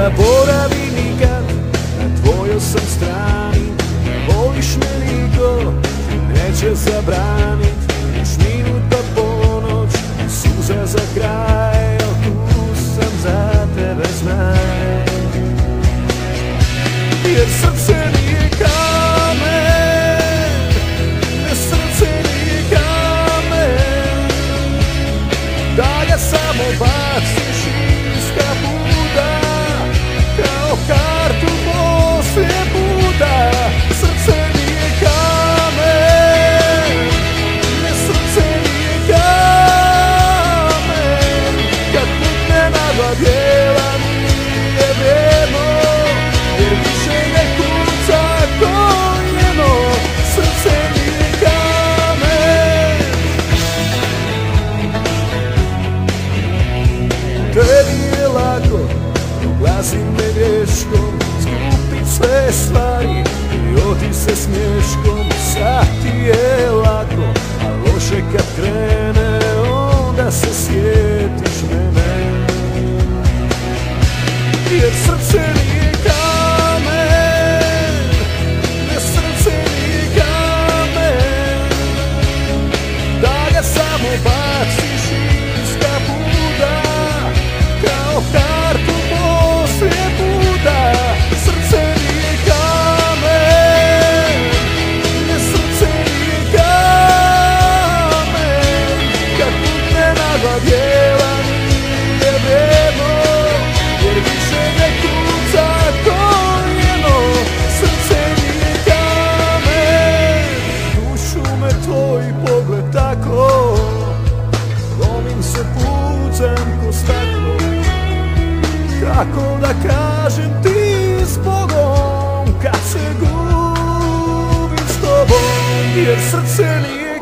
zaboravi nikad, na tvojoj sam strani. Voliš me niko neće zabranit, još minuta ponoć, suza za kraj, tu sam za tebe, znaj. Jer srce nije kamen, ne, srce nije kamen, da ga samo baciš iz kaputa, kao kartu poslije puta. Srce nije kamen, ne, srce nije kamen, kad pukne na dva dijela nije vjerno, jer više ne kuca koljeno. Srce nije kamen. Tebi je lako, proglasi me greškom, skupit sve stvari i oti se smješkom. Sad ti je lako, a loše kad krene, onda se sjetiš mene. Jer srce nije kamen, ne, srce nije kamen, da ga samo baciš iz kaputa, kao kartu poslije puta. Srce nije kamen, ne, srce nije kamen, kad pukne na dva dijela nije vjerno, jer više ne kuca koljeno. Srce nije kamen. Dušu me tvoj pogled tako, lomim se pucem ko staklo. Kako da kažem ti s Bogom, kad se gubim s tobom. Jer srce nije